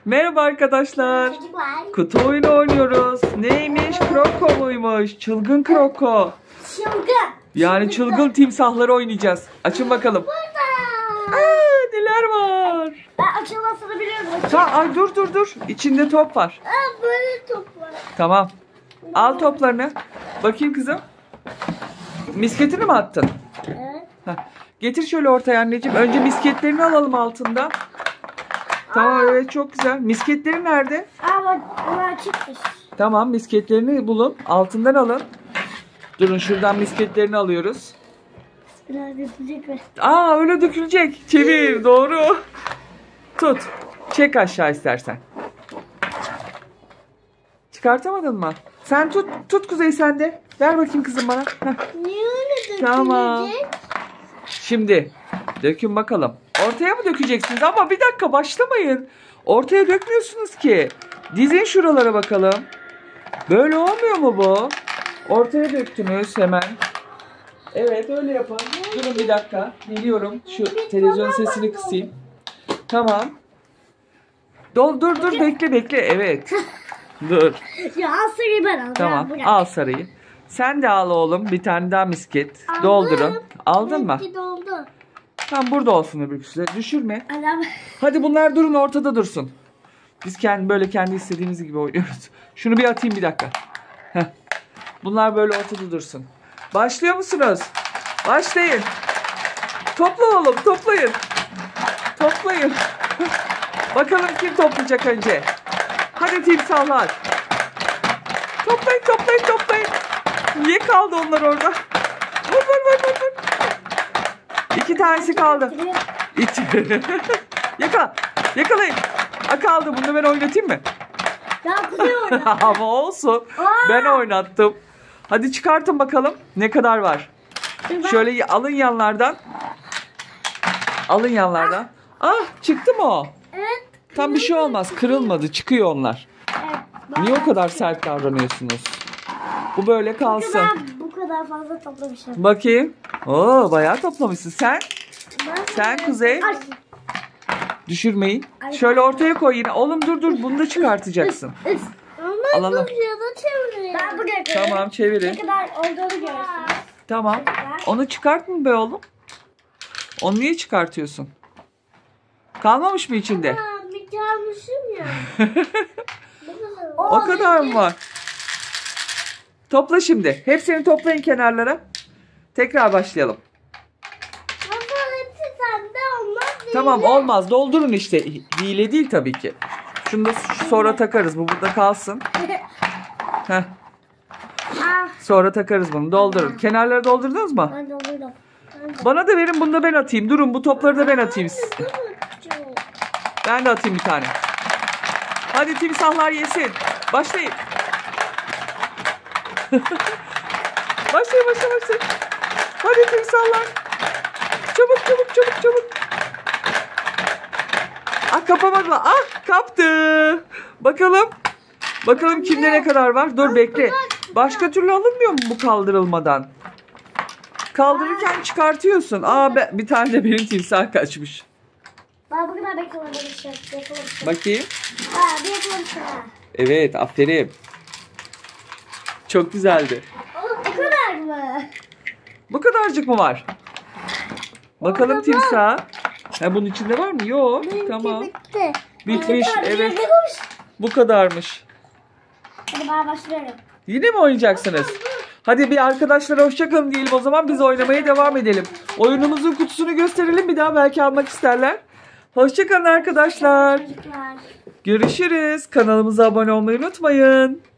Merhaba arkadaşlar. Çocuklar. Kutu oyunu oynuyoruz. Neymiş? Kroko muymuş? Çılgın kroko. Çılgın. Yani çılgın timsahları oynayacağız. Açın bakalım. Burada. Aa, neler var? Ben açılmasını biliyorum. Ay dur. İçinde top var. Böyle top var. Tamam. Al toplarını. Bakayım kızım. Misketini mi attın? Evet. Heh. Getir şöyle ortaya anneciğim. Önce misketlerini alalım altında. Tamam evet çok güzel. Misketleri nerede? Ama bunlar çıkmış. Tamam misketlerini bulun. Altından alın. Durun şuradan misketlerini alıyoruz. Biraz dökülecek mi? Aa öyle dökülecek. Çevir doğru. Tut. Çek aşağı istersen. Çıkartamadın mı? Sen tut Kuzey sen de. Ver bakayım kızım bana. Heh. Niye öyle dökülecek? Tamam. Şimdi dökün bakalım. Ortaya mı dökeceksiniz? Ama bir dakika başlamayın. Ortaya dökmüyorsunuz ki. Dizin şuralara bakalım. Böyle olmuyor mu bu? Ortaya döktünüz hemen. Evet öyle yapın. Durun bir dakika. Geliyorum. Şu televizyon sesini kısayım. Tamam. Dur bekle. Evet. Dur. Ya sarıyı ben alacağım. Tamam. Bırak. Al sarıyı. Sen de al oğlum. Bir tane daha misket. Aldım. Doldurun. Aldın mı? Benimki doldu. Tam burada olsun öbürküsü. Düşürme. Adam. Hadi bunlar durun ortada dursun. Biz kendi istediğimiz gibi oynuyoruz. Şunu bir atayım bir dakika. Heh. Bunlar böyle ortada dursun. Başlıyor musunuz? Başlayın. Topla oğlum toplayın. Toplayın. Bakalım kim toplayacak önce. Hadi timsahlar. Toplayın. Niye kaldı onlar orada? Vur. İki tanesi kaldı. Yakalayın. Kaldı. Bunu ben oynatayım mı? Ya Kuzey orada. Ama olsun. Ben oynattım. Hadi çıkartın bakalım. Ne kadar var? Şöyle alın yanlardan. Ah çıktı mı o? Evet. Tam bir şey olmaz. Kırılmadı. Çıkıyor onlar. Evet. Niye o kadar sert davranıyorsunuz? Bu böyle kalsın. Ben bu kadar fazla toplamışım. Bakayım. Oo bayağı toplamışsın. Sen Kuzey. Ay. Düşürmeyin. Şöyle ortaya koy yine. Oğlum dur. Bunu da çıkartacaksın. Onlar Alalım. dur ya da çeviriyor. Ben buraya koyayım. Tamam çevirin. Ne kadar olduğunu görürsünüz. Tamam. Onu çıkartma be oğlum. Onu niye çıkartıyorsun? Kalmamış mı içinde? Bir kalmışım ya. O kadar mı var? Topla şimdi. Hepsini toplayın kenarlara. Tekrar başlayalım. Hepsi sende olmaz değil. Tamam olmaz. Doldurun işte. Hile değil tabii ki. Şunu da sonra takarız. Bu burada kalsın. Heh. Sonra takarız bunu. Doldurun. Kenarları doldurdunuz mu? Ben doldurdum. Bana da verin. Bunu da ben atayım. Durun bu topları da ben atayım. Ben de atayım bir tane. Hadi timsahlar yesin. Başlayın. Başlayın. Hadi timsahlar. Çabuk. Kapamadılar. Kaptı. Bakalım kimde ne kadar var. Dur bekle. Başka türlü alınmıyor mu bu kaldırılmadan? Kaldırırken çıkartıyorsun. Bir tane de benim timsah kaçmış. Ben bu kadar beklememişim. Bakayım. Bir yakalamışım. Evet aferin. Çok güzeldi. Bu kadar mı? Bu kadarcık mı var? Bakalım timsah. Bunun içinde var mı? Yok. Tamam. Bitti. Bitmiş. Evet. Bu kadarmış. Hadi ben başlıyorum. Yine mi oynayacaksınız? Hadi bir arkadaşlara hoşçakalın diyelim o zaman biz oynamaya devam edelim. Oyunumuzun kutusunu gösterelim bir daha belki almak isterler. Hoşçakalın arkadaşlar. Görüşürüz. Kanalımıza abone olmayı unutmayın.